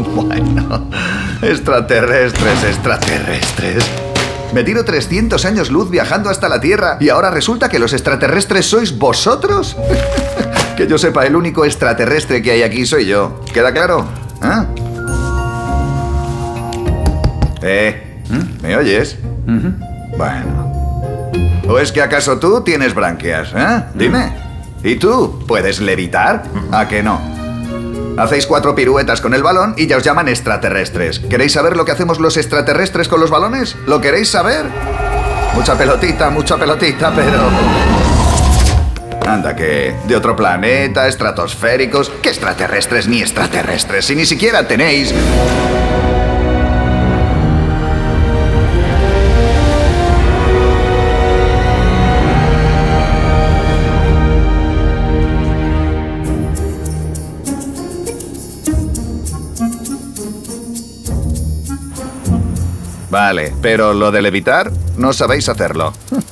Bueno, extraterrestres. Me tiro 300 años luz viajando hasta la Tierra y ahora resulta que los extraterrestres sois vosotros. Que yo sepa, el único extraterrestre que hay aquí soy yo. ¿Queda claro? ¿Me oyes? Bueno. ¿O es que acaso tú tienes branquias? Dime. ¿Y tú? ¿Puedes levitar? ¿A que no? Hacéis 4 piruetas con el balón y ya os llaman extraterrestres. ¿Queréis saber lo que hacemos los extraterrestres con los balones? ¿Lo queréis saber? Mucha pelotita, pero... Anda que... de otro planeta, estratosféricos... ¿Qué extraterrestres ni extraterrestres? Si ni siquiera tenéis... Vale, pero lo de levitar, no sabéis hacerlo.